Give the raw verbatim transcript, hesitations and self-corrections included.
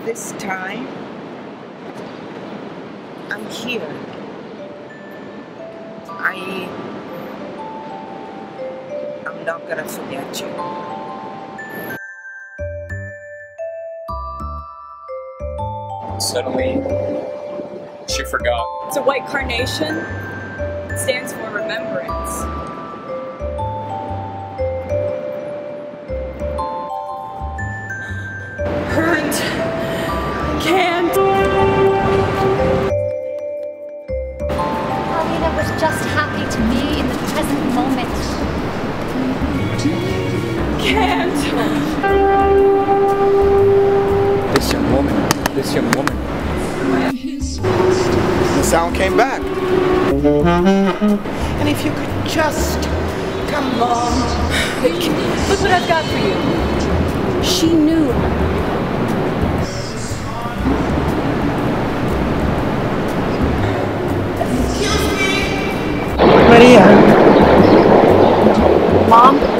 this time, I'm here. I, I'm not gonna forget you. Suddenly, she forgot. It's a white carnation. It stands for remembrance. Hurt. Can't. Paulina was just happy to be in the present moment. Can't. This young woman, this young woman. The sound came back. And if you could just come along. Look what I've got for you. She knew. Maria. Mom?